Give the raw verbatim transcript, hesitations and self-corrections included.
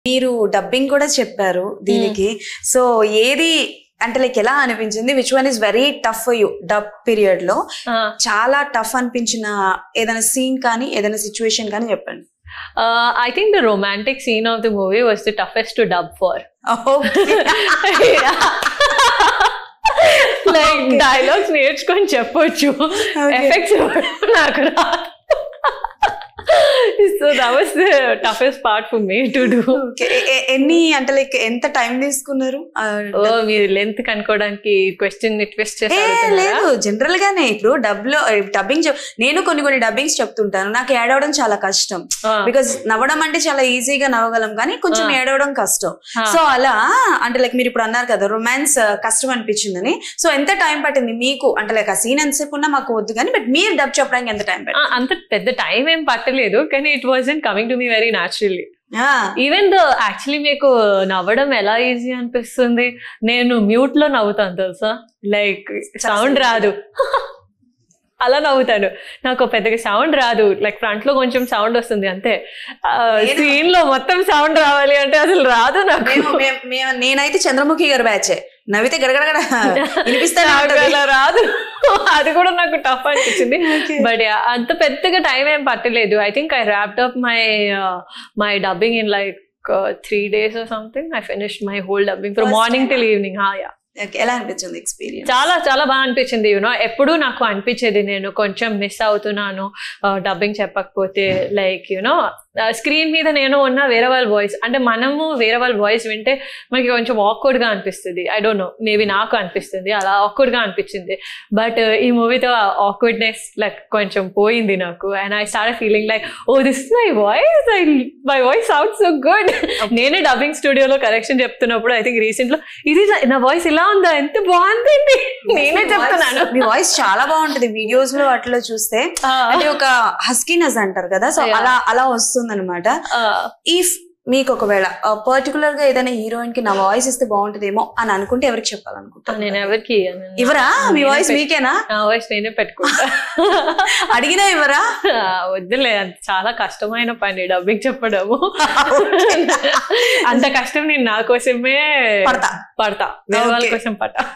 మీరు డబ్బింగ్ కూడా చెప్పారు దీనికి. సో ఏది అంటే లైక్ ఎలా అనిపించింది? Which one is very tough for you dub period లో? చాలా టఫ్ అనిపించిన ఏదైనా సీన్ కానీ ఏదైనా సిచ్యువేషన్ కానీ చెప్పండి. Uh, I think the romantic scene of the movie was the toughest to dub for. Okay. Like okay. Dialogues నేర్చుకొని చెప్పొచ్చు, ఎఫెక్ట్స్ నాకు రాదు. So that was the toughest part for me to do. Okay. ఎన్ని అంటే like ఎంత time తీసుకున్నారు? ఓ మీరు length కనుక్కోవడానికి క్వశ్చన్ ట్విస్ట్ చేస్తారు. లేదు, జనరల్ గానే ఇప్పుడు డబ్ లో డబ్బింగ్ నేను కొన్ని కొన్ని డబ్బింగ్స్ చెప్తుంటాను. నాకు ఏడవడం చాలా కష్టం. బికాస్ నవ్వడం అంటే చాలా ఈజీగా నవ్వగలం కానీ కొంచెం ఏడవడం కష్టం. సో అలా అంటే లైక్ మీరు ఇప్పుడు అన్నారు కదా రొమాన్స్ కష్టం అనిపించిందని. సో ఎంత టైం పట్టింది మీకు? అంటే లైక్ ఆ సీన్ ఎంతసేపు ఉన్నా మాకు వద్దు కానీ బట్ మీరు డబ్ చెప్పడానికి ఎంత టైం పట్టింది? అంత పెద్ద టైం ఏం పట్టలేదు కానీ it wasn't coming to me very naturally. Even though actually మీకు నవ్వడం ఎలా ఈజీ అనిపిస్తుంది, నేను మ్యూట్ లో నవ్వుతాను తెలుసా. లైక్ సౌండ్ రాదు అలా నవ్వుతాను. నాకు పెద్దగా సౌండ్ రాదు. లైక్ ఫ్రంట్ లో కొంచెం సౌండ్ వస్తుంది అంతే. సీన్ లో మొత్తం సౌండ్ రావాలి అంటే అసలు రాదు నాకు. నేనైతే చంద్రముఖి గారు బ్యాచే, నవ్వితే గడగడగడ అలా రాదు. అది కూడా నాకు టఫ్ అనిపించింది. బట్ అంత పెద్దగా టైం ఏం పట్టలేదు. I think I wrapped up my my dubbing in like three days or something. I finished my whole dubbing from morning till evening. Yeah. ఎలా అనిపించింది ఎక్స్పీరియన్స్? చాలా చాలా బాగా అనిపించింది. యూనో ఎప్పుడు నాకు అనిపించేది నేను కొంచెం మిస్ అవుతున్నాను డబ్బింగ్ చెప్పకపోతే. లైక్ యూనో స్క్రీన్ మీద నేను ఉన్న వేరే వాళ్ళ వాయిస్ అంటే మనము వేరే వాళ్ళ వాయిస్ వింటే మనకి కొంచెం ఆక్వర్డ్ గా అనిపిస్తుంది. ఐ డోంట్ నో, మేబీ నాకు అనిపిస్తుంది అలా ఆక్వర్డ్ గా అనిపించింది. బట్ ఈ మూవీతో ఆక్వర్డ్నెస్ లైక్ కొంచెం పోయింది నాకు. And I start feeling like oh this is my voice, I my voice sound so good. నేనే డబ్బింగ్ స్టూడియోలో కరెక్షన్ చెప్తున్నప్పుడు ఐ థింక్ రీసెంట్ లో ఇది నా వాయిస్ ఇలా ఉందా, ఎంత బాగుంది నేనే చెప్తున్నాను. మీ వాయిస్ చాలా బాగుంటది వీడియోస్ లో వాటిలో చూస్తే. అంటే ఒక హస్కీనెస్ అంటారు కదా, సో అలా అలా వస్తుంది అనమాట. ఇఫ్ మీకు ఒకవేళ పర్టికులర్ గా ఏదైనా హీరోయిన్ కి నా వాయిస్ ఇస్తే బాగుంటదేమో అని అనుకుంటే ఎవరికి చెప్పాలనుకుంటా? నేను ఎవరికి ఇవరా? మీ వాయిస్ మీకేనా? నా వాయిస్ నేనే పెట్టుకుంటా. అడిగినా ఇవరా? వద్దులే, చాలా కష్టమైన పని డబ్బింగ్ చెప్పడము. అంత కష్టం నేను నా కోసమే పడతా పడతా వేరే వాళ్ళ కోసం పడతా.